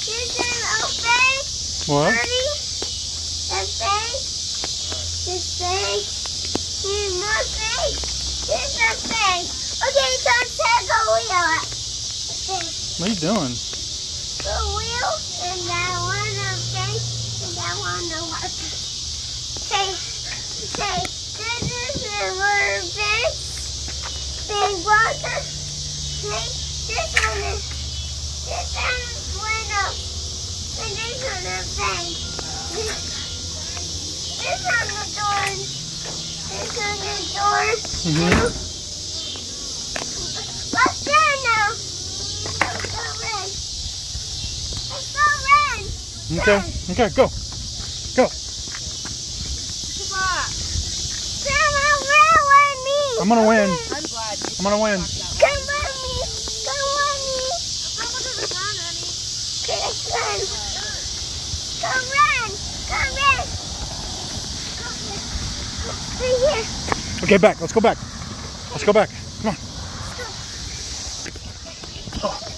Here's an open. What? Birdie. That's big. This big. Here's more big. Here's a big. Okay, so take a wheel up. What are you doing? The wheel and that one of big and that one of water. Okay, this is the water big. Big water. Okay, this one is window. And this one is big. This on the door. This on the door. Let's go now. Let's go run. Let's go run. Okay, okay, go. Go. Grandma, run with me. I'm gonna win. I'm glad. I'm gonna win. Come with me. Come with me. Let's run. Come run. Come run. Right here. Okay, back. Let's go back. Let's go back. Come on. Let's go.